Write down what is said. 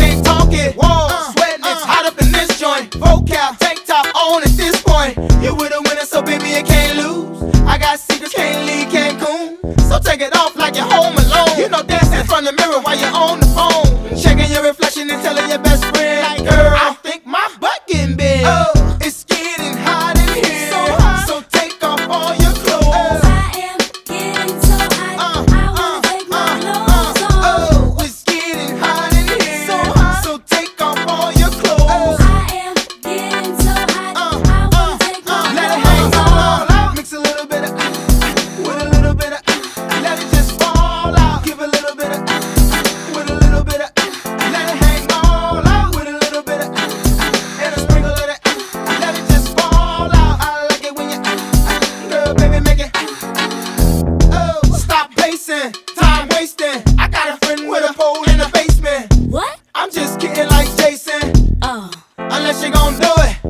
can't talk it. Whoa, sweating, it's hot up in this joint. Vocab, tank top on at this point. You with a winner, so baby, you can't lose. I got secrets, can't leave Cancun. So take it off like you're home alone. You know, dance in front of the mirror while you're on the phone. Checking your reflection and telling your best friend, like, girl, I think my butt getting big. Oh, it's getting hot in here. So hot. So take off all your clothes. I am getting so hot. I wanna take my clothes off. Oh, it's getting hot in here. So hot. So take off all your clothes. I am getting so hot. I wanna take my Let it hang clothes all off. out. Mix a little bit of with a little bit of let it just fall out. Give a little bit of with a little bit of let it hang all out. With a little bit of and a sprinkle of it. Let it just fall out. I like it when you girl, baby, make it. Oh, stop pacing, time wasting. I got a friend with a pole in the basement. What? I'm just kidding like Jason. Oh. Unless you gon' do it.